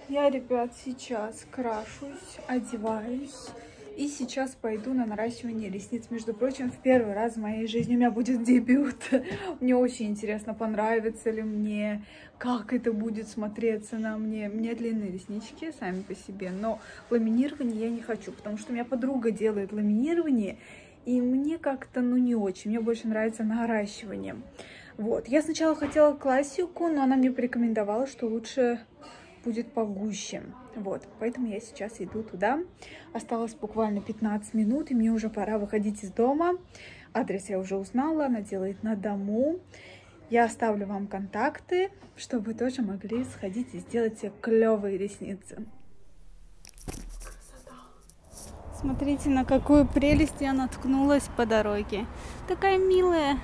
Я, ребят, сейчас крашусь, одеваюсь и сейчас пойду на наращивание ресниц. Между прочим, в первый раз в моей жизни у меня будет дебют. Мне очень интересно, понравится ли мне, как это будет смотреться на мне. У меня длинные реснички сами по себе, но ламинирование я не хочу, потому что у меня подруга делает ламинирование, и мне как-то, ну, не очень. Мне больше нравится наращивание. Вот. Я сначала хотела классику, но она мне порекомендовала, что лучше будет погуще. Вот, поэтому я сейчас иду туда. Осталось буквально 15 минут, и мне уже пора выходить из дома. Адрес я уже узнала, она делает на дому. Я оставлю вам контакты, чтобы вы тоже могли сходить и сделать себе клевые ресницы. Красота! Смотрите, на какую прелесть я наткнулась по дороге. Такая милая.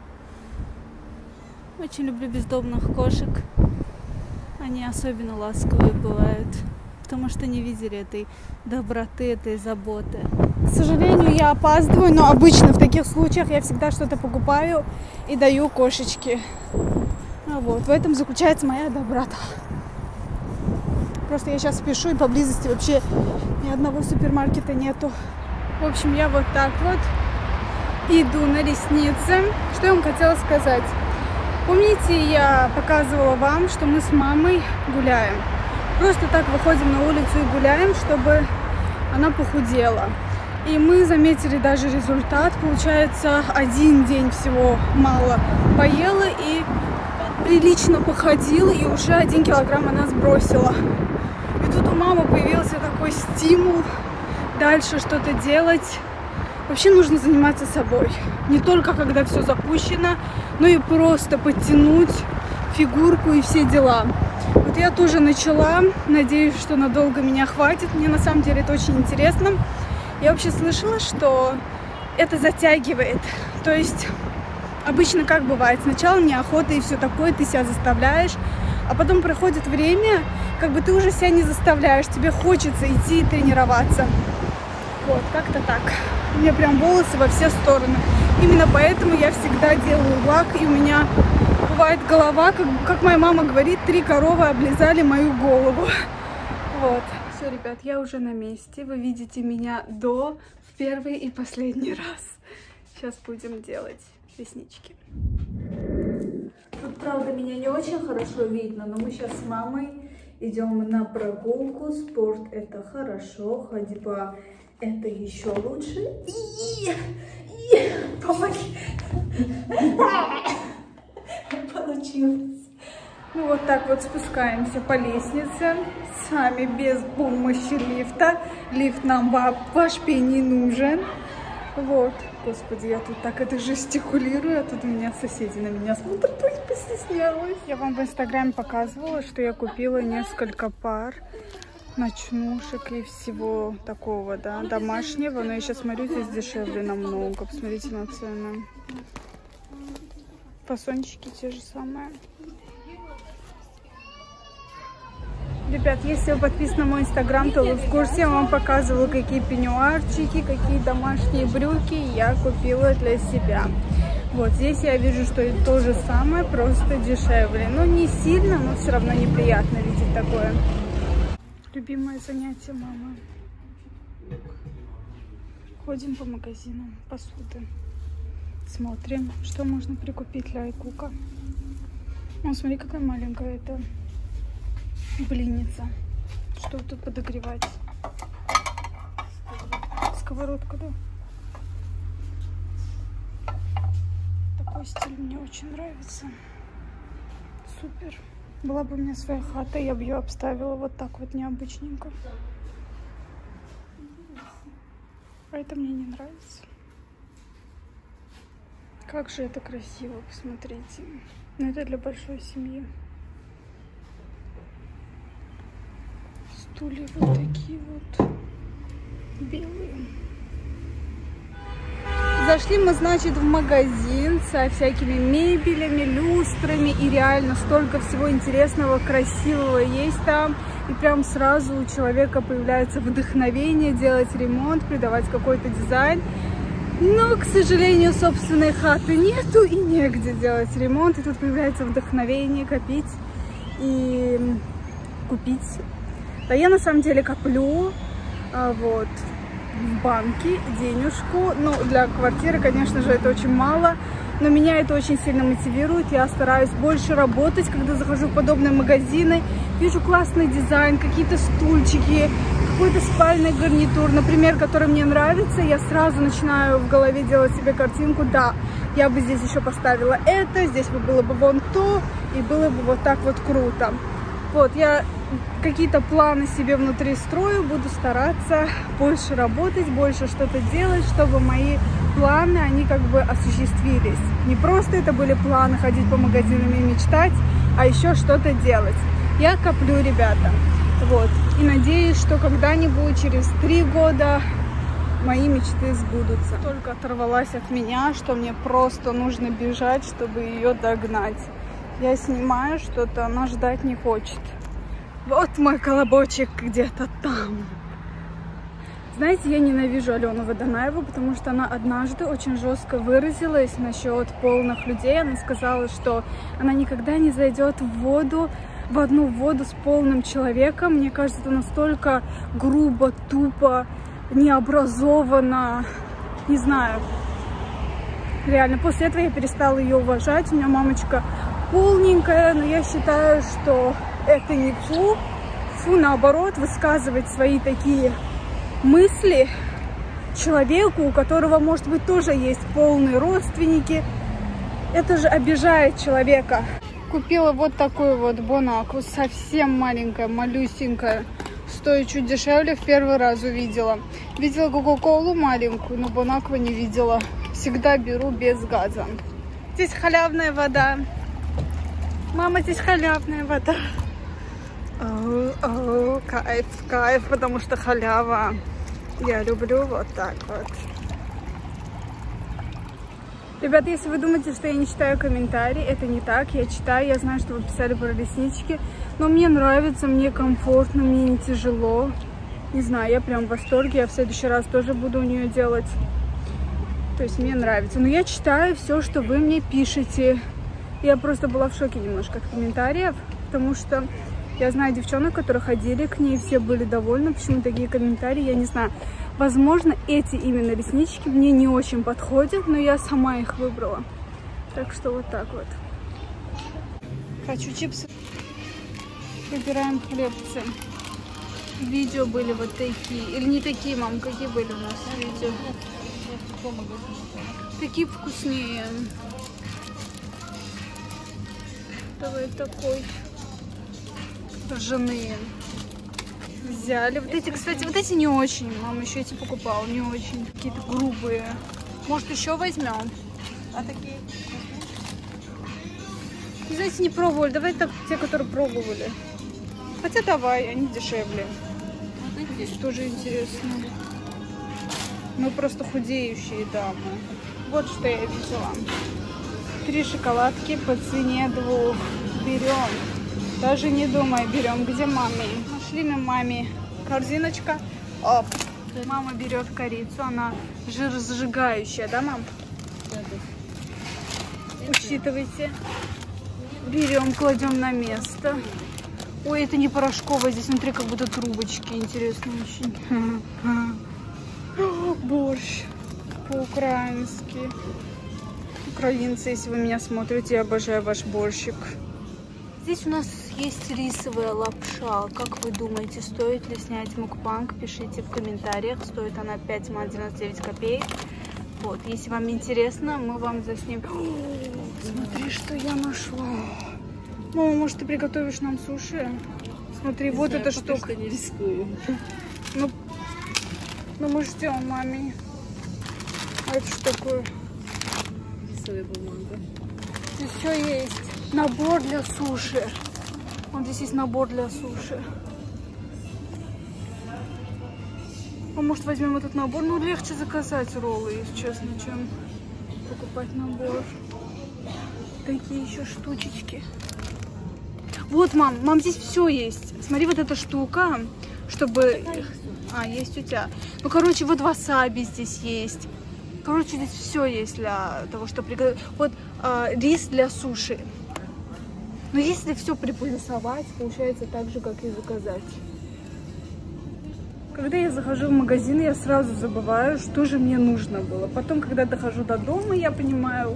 Очень люблю бездомных кошек. Они особенно ласковые бывают, потому что не видели этой доброты, этой заботы. К сожалению, я опаздываю, но обычно в таких случаях я всегда что-то покупаю и даю кошечке. Вот, в этом заключается моя доброта. Просто я сейчас спешу, и поблизости вообще ни одного супермаркета нету. В общем, я вот так вот иду на ресницы. Что я вам хотела сказать? Помните, я показывала вам, что мы с мамой гуляем. Просто так выходим на улицу и гуляем, чтобы она похудела. И мы заметили даже результат. Получается, один день всего мало поела и прилично походила, и уже 1 килограмм она сбросила. И тут у мамы появился такой стимул дальше что-то делать. Вообще нужно заниматься собой. Не только когда все запущено, но и просто подтянуть фигурку и все дела. Вот я тоже начала. Надеюсь, что надолго меня хватит. Мне на самом деле это очень интересно. Я вообще слышала, что это затягивает. То есть обычно как бывает? Сначала неохота и все такое, ты себя заставляешь. А потом проходит время, как бы ты уже себя не заставляешь. Тебе хочется идти и тренироваться. Вот, как-то так. У меня прям волосы во все стороны. Именно поэтому я всегда делаю лак, и у меня бывает голова, как моя мама говорит, 3 коровы облизали мою голову. Вот. Все, ребят, я уже на месте. Вы видите меня в первый и последний раз. Сейчас будем делать реснички. Тут, правда, меня не очень хорошо видно, но мы сейчас с мамой идем на прогулку. Спорт — это хорошо, ходьба — это еще лучше. Помоги. Получилось. Ну вот так вот спускаемся по лестнице. Сами без помощи лифта. Лифт нам вообще не нужен. Вот. Господи, я тут так это жестикулирую, а тут у меня соседи на меня смотрят, то есть постеснялась. Я вам в инстаграме показывала, что я купила несколько пар ночнушек и всего такого, да, домашнего. Но я сейчас смотрю, здесь дешевле намного. Посмотрите на цены. Фасончики те же самые. Ребят, если вы подписаны на мой инстаграм, то вы в курсе. Я вам показывала, какие пеньюарчики, какие домашние брюки я купила для себя. Вот здесь я вижу, что это то же самое, просто дешевле. Ну, не сильно, но все равно неприятно видеть такое. Любимое занятие мамы. Ходим по магазинам посуды. Смотрим, что можно прикупить для Айкука. О, смотри, какая маленькая это блинница. Что тут подогревать? Сковородка, да? Такой стиль мне очень нравится. Супер. Была бы у меня своя хата, я бы ее обставила вот так вот необычненько. А это мне не нравится. Как же это красиво, посмотрите. Но это для большой семьи. Стулья вот такие вот белые. Зашли мы, значит, в магазин со всякими мебелями, люстрами, и реально столько всего интересного, красивого есть там. И прям сразу у человека появляется вдохновение делать ремонт, придавать какой-то дизайн. Но, к сожалению, собственной хаты нету и негде делать ремонт. И тут появляется вдохновение копить и купить ребята. Я на самом деле коплю вот в банке денежку. Ну, для квартиры, конечно же, это очень мало. Но меня это очень сильно мотивирует. Я стараюсь больше работать, когда захожу в подобные магазины. Вижу классный дизайн, какие-то стульчики, какой-то спальный гарнитур, например, который мне нравится. Я сразу начинаю в голове делать себе картинку. Да, я бы здесь еще поставила это, здесь бы было бы вон то, и было бы вот так вот круто. Вот, я какие-то планы себе внутри строю, буду стараться больше работать, больше что-то делать, чтобы мои планы, они как бы осуществились. Не просто это были планы ходить по магазинам и мечтать, а еще что-то делать. Я коплю, ребята. Вот. И надеюсь, что когда-нибудь через 3 года мои мечты сбудутся. Только оторвалась от меня, что мне просто нужно бежать, чтобы ее догнать. Я снимаю что-то, она ждать не хочет. Вот мой колобочек где-то там. Знаете, я ненавижу Алену Водонаеву, потому что она однажды очень жестко выразилась насчет полных людей. Она сказала, что она никогда не зайдет в одну воду с полным человеком. Мне кажется, это настолько грубо, тупо, необразованно. Не знаю. Реально, после этого я перестала ее уважать. У меня мамочка полненькая, но я считаю, что это не фу. Фу, наоборот, высказывать свои такие мысли человеку, у которого, может быть, тоже есть полные родственники. Это же обижает человека. Купила вот такую вот бонакву, совсем маленькая, малюсенькая. Стоит чуть дешевле, в первый раз увидела. Видела кока-колу маленькую, но бонакву не видела. Всегда беру без газа. Здесь халявная вода. Мама, здесь халявная вода. Кайф, кайф, потому что халява. Я люблю вот так вот. Ребята, если вы думаете, что я не читаю комментарии, это не так. Я читаю, я знаю, что вы писали про реснички. Но мне нравится, мне комфортно, мне не тяжело. Не знаю, я прям в восторге. Я в следующий раз тоже буду у нее делать. То есть мне нравится. Но я читаю все, что вы мне пишете. Я просто была в шоке немножко от комментариев, потому что я знаю девчонок, которые ходили к ней, все были довольны. Почему такие комментарии, я не знаю. Возможно, эти именно реснички мне не очень подходят, но я сама их выбрала. Так что вот так вот. Хочу чипсы. Выбираем хлебцы. Видео были вот такие. Или не такие, мам, какие были у нас видео? Такие вкуснее. Давай такой. Ржаные. Взяли. Вот эти, кстати, вот эти не очень. Мама еще эти покупала, не очень. Какие-то грубые. Может, еще возьмем? А такие? Знаете, не пробовали. Давай так, те, которые пробовали. Хотя давай, они дешевле. Вот эти тоже интересно. Мы просто худеющие дамы. Вот что я взяла. 3 шоколадки по цене 2. Берем. Даже не думай, берем. Где маме? Нашли мы маме корзиночка. Оп. Мама берет корицу. Она жиросжигающая, да, мам? Учитывайте. Берем, кладем на место. Ой, это не порошковое. Здесь внутри как будто трубочки. Интересно очень. Борщ. По-украински. Украинцы, если вы меня смотрите, я обожаю ваш борщик. Здесь у нас есть рисовая лапша. Как вы думаете, стоит ли снять мукбанг? Пишите в комментариях. Стоит она 5,99 копеек. Вот, если вам интересно, мы вам заснимем. Смотри, что я нашла. Мама, может, ты приготовишь нам суши? Смотри, не вот знаю, эта штука. Что не рискую. Ну мы ждем, маме. А это что такое? Рисовая бумага. Здесь все есть. Набор для суши. Вот здесь есть набор для суши. А может, возьмем этот набор? Ну, легче заказать роллы, если честно, чем покупать набор. Такие еще штучечки. Вот, мам, здесь все есть. Смотри, вот эта штука, чтобы... А, есть у тебя. Ну, короче, вот васаби здесь есть. Короче, здесь все есть для того, чтобы приготовить. Вот рис для суши. Но если все приплюсовать, получается так же, как и заказать. Когда я захожу в магазин, я сразу забываю, что же мне нужно было. Потом, когда дохожу до дома, я понимаю,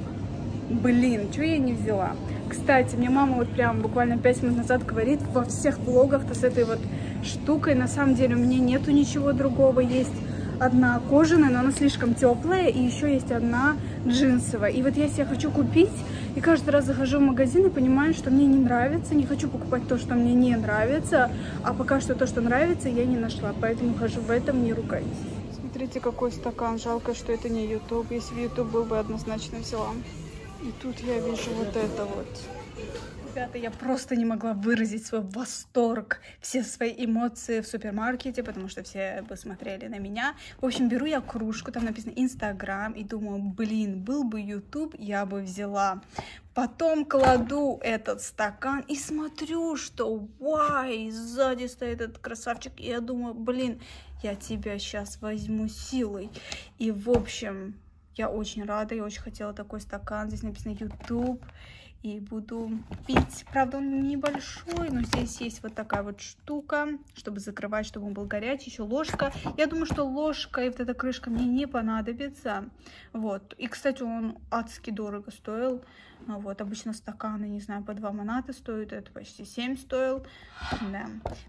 блин, что я не взяла. Кстати, мне мама вот прям буквально 5 минут назад говорит во всех влогах-то с этой вот штукой. На самом деле у меня нету ничего другого. Есть одна кожаная, но она слишком теплая, и еще есть одна джинсовая. И вот я себе хочу купить, и каждый раз захожу в магазин и понимаю, что мне не нравится, не хочу покупать то, что мне не нравится, а пока что то, что нравится, я не нашла, поэтому хожу в этом, не ругайтесь. Смотрите, какой стакан, жалко, что это не YouTube, если бы YouTube был бы, однозначно взяла. И тут я вижу вот это вот. Ребята, я просто не могла выразить свой восторг, все свои эмоции в супермаркете, потому что все бы смотрели на меня. В общем, беру я кружку, там написано Инстаграм, и думаю, блин, был бы YouTube, я бы взяла. Потом кладу этот стакан и смотрю, что вай, сзади стоит этот красавчик, и я думаю, блин, я тебя сейчас возьму силой. И в общем, я очень рада, я очень хотела такой стакан, здесь написано YouTube. И буду пить. Правда, он небольшой, но здесь есть вот такая вот штука, чтобы закрывать, чтобы он был горячий. Еще ложка. Я думаю, что ложка и вот эта крышка мне не понадобится. Вот. И, кстати, он адски дорого стоил. Вот. Обычно стаканы, не знаю, по 2 монаты стоят. Это почти 7 стоил. Да.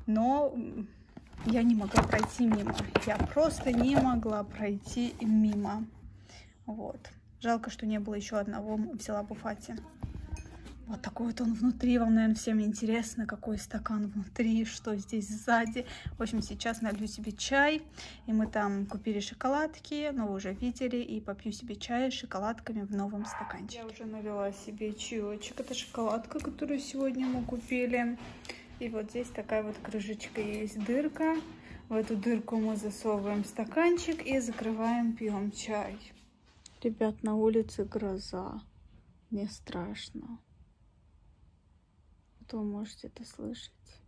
Но я не могла пройти мимо. Я просто не могла пройти мимо. Вот. Жалко, что не было еще одного. Взяла буфати. Вот такой вот он внутри. Вам, наверное, всем интересно, какой стакан внутри, что здесь сзади. В общем, сейчас налью себе чай. И мы там купили шоколадки, но вы уже видели. И попью себе чай с шоколадками в новом стаканчике. Я уже налила себе чаечек. Это шоколадка, которую сегодня мы купили. И вот здесь такая вот крышечка есть, дырка. В эту дырку мы засовываем стаканчик и закрываем, пьем чай. Ребят, на улице гроза. Мне страшно. Вы можете это слышать.